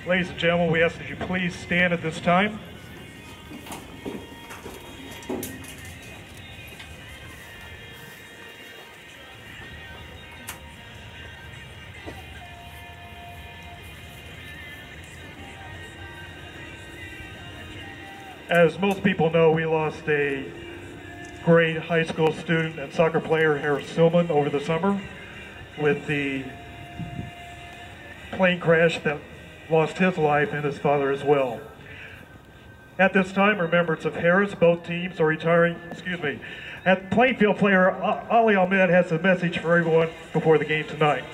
Ladies and gentlemen, we ask that you please stand at this time. As most people know, we lost a great high school student and soccer player, Harris Suleman, over the summer with the plane crash that lost his life and his father as well. At this time, remembrance of Harris, both teams are retiring, At Plainfield player Ali Ahmed has a message for everyone before the game tonight.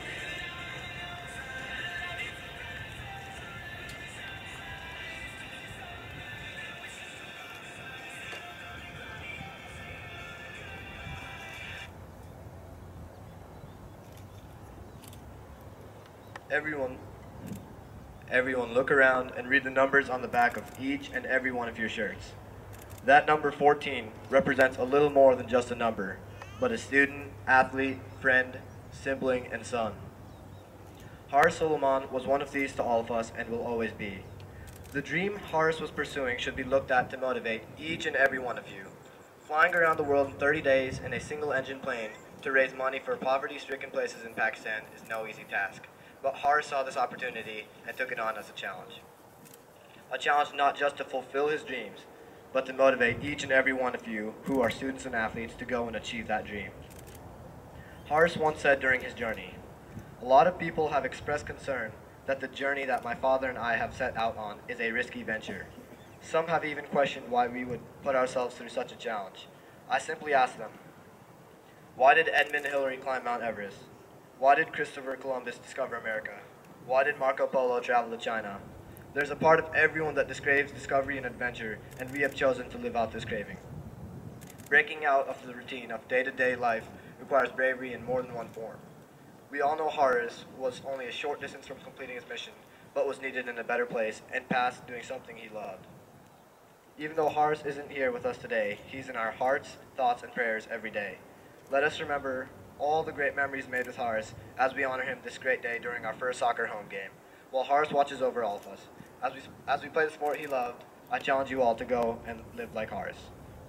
Everyone look around and read the numbers on the back of each and every one of your shirts. That number 14 represents a little more than just a number, but a student, athlete, friend, sibling, and son. Horace Suleman was one of these to all of us and will always be. The dream Horace was pursuing should be looked at to motivate each and every one of you. Flying around the world in 30 days in a single-engine plane to raise money for poverty-stricken places in Pakistan is no easy task. But Horace saw this opportunity and took it on as a challenge. A challenge not just to fulfill his dreams, but to motivate each and every one of you who are students and athletes to go and achieve that dream. Horace once said during his journey, "A lot of people have expressed concern that the journey that my father and I have set out on is a risky venture. Some have even questioned why we would put ourselves through such a challenge. I simply ask them, why did Edmund Hillary climb Mount Everest? Why did Christopher Columbus discover America? Why did Marco Polo travel to China? There's a part of everyone that craves discovery and adventure, and we have chosen to live out this craving. Breaking out of the routine of day-to-day life requires bravery in more than one form. We all know Horace was only a short distance from completing his mission, but was needed in a better place and past doing something he loved. Even though Horace isn't here with us today, he's in our hearts, thoughts, and prayers every day. Let us remember all the great memories made with Horace as we honor him this great day during our first soccer home game, while Horace watches over all of us. As we play the sport he loved, I challenge you all to go and live like Horace.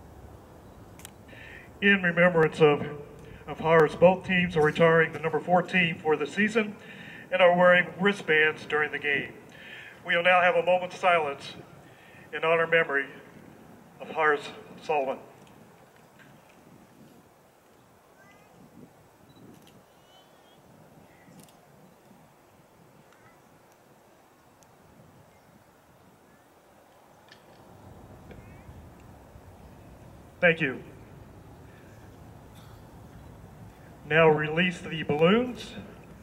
In remembrance of Horace, both teams are retiring the number 14 for the season and are wearing wristbands during the game. We will now have a moment's silence in honor and memory of Horace Suleman. Thank you. Now release the balloons.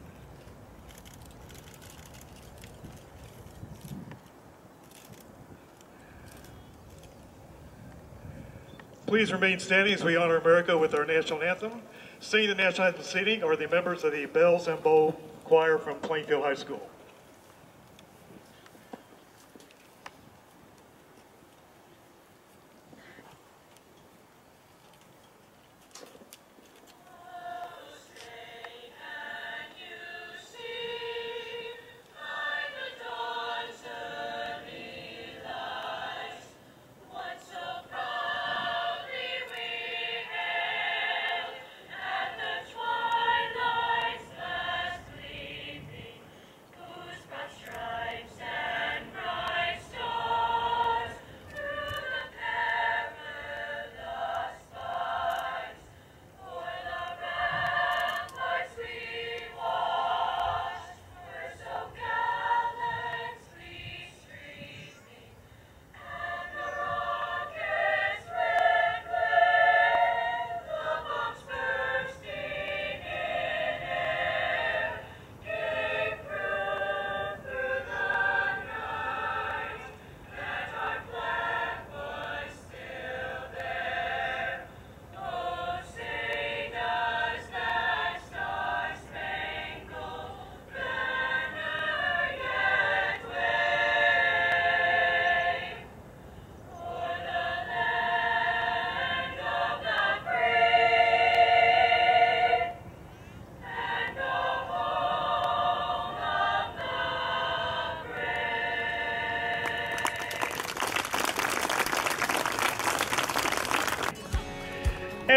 Please remain standing as we honor America with our national anthem. Singing the national anthem singing are the members of the Bells and Bow Choir from Plainfield High School.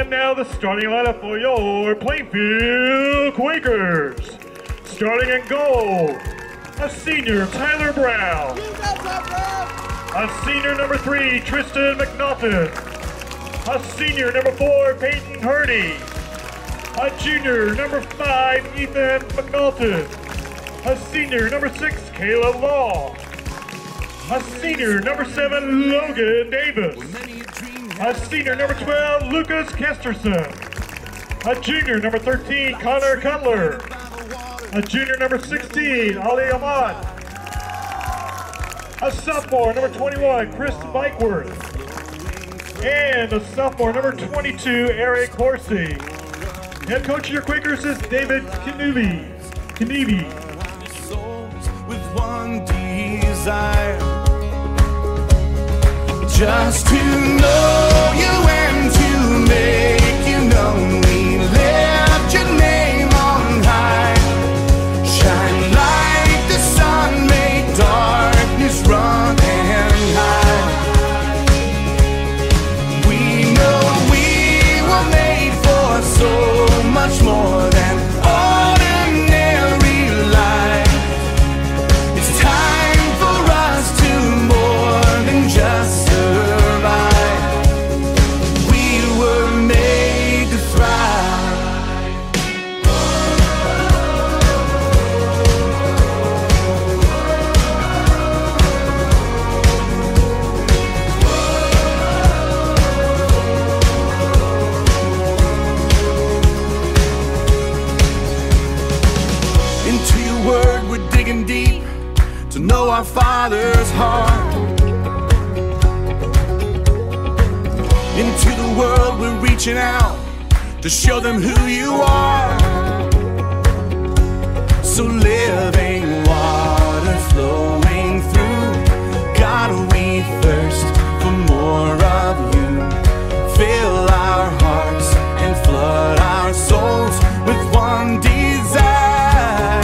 And now the starting lineup for your Plainfield Quakers. Starting in goal, a senior, Tyler Brown. A senior, number 3, Tristan McNaughton. A senior, number 4, Peyton Hurdy. A junior, number 5, Ethan McNaughton. A senior, number 6, Caleb Law. A senior, number 7, Logan Davis. A senior, number 12, Lucas Kesterson. A junior, number 13, Connor Cutler. A junior, number 16, Ali Ahmad. A sophomore, number 21, Chris Bikeworth. And a sophomore, number 22, Eric Horsey. Head coach of your Quakers is David Knievy. With one desire, just to know you and to make you known. We lift your name on high. Shine like the sun, make darkness run and hide. We know we were made for so much more than ordinary life. It's time for us to more than just survive. We were made to thrive. Into your word we're digging deep to know our Father's heart. Into the world we're reaching out to show them who you are. So living water flowing through, God, we thirst for more of you. Fill our hearts and flood our souls with one desire,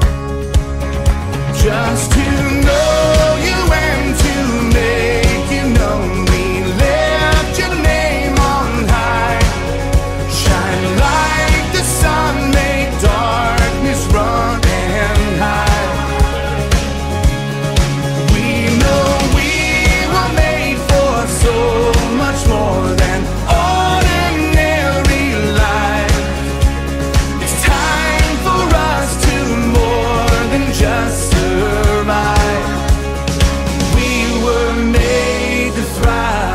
just to know you and to make you known. We lift your name on high. Shine like the sun, make darkness run and hide. We know we were made for so much more than ordinary life. It's time for us to more than just survive. We were made to thrive.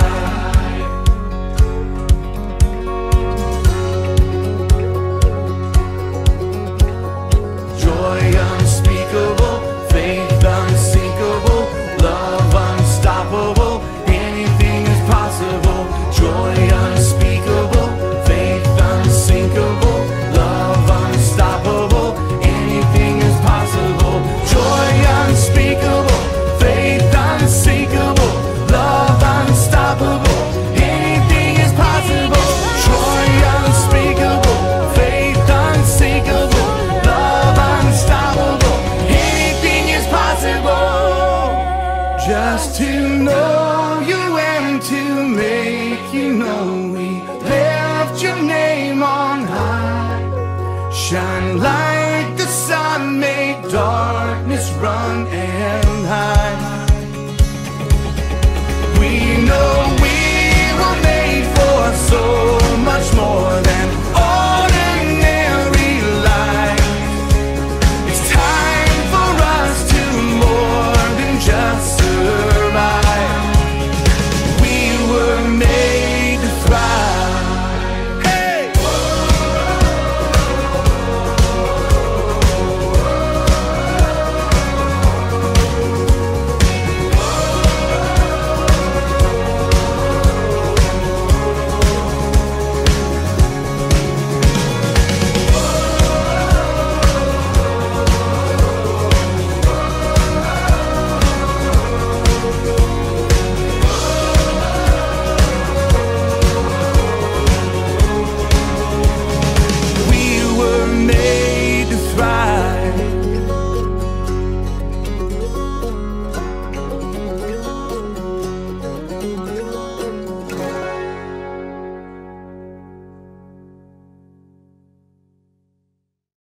Joy unspeakable, faith unsinkable, love unstoppable, anything is possible. Joy unspeakable, faith unsinkable, love unstoppable, anything is possible. Joy unspeakable, faith unsinkable, love unstoppable, anything is possible. Joy unspeakable, faith unsinkable, love unstoppable, anything is possible. Just to know you and to make you known. We lift your name on high. Shine like the sun, make darkness run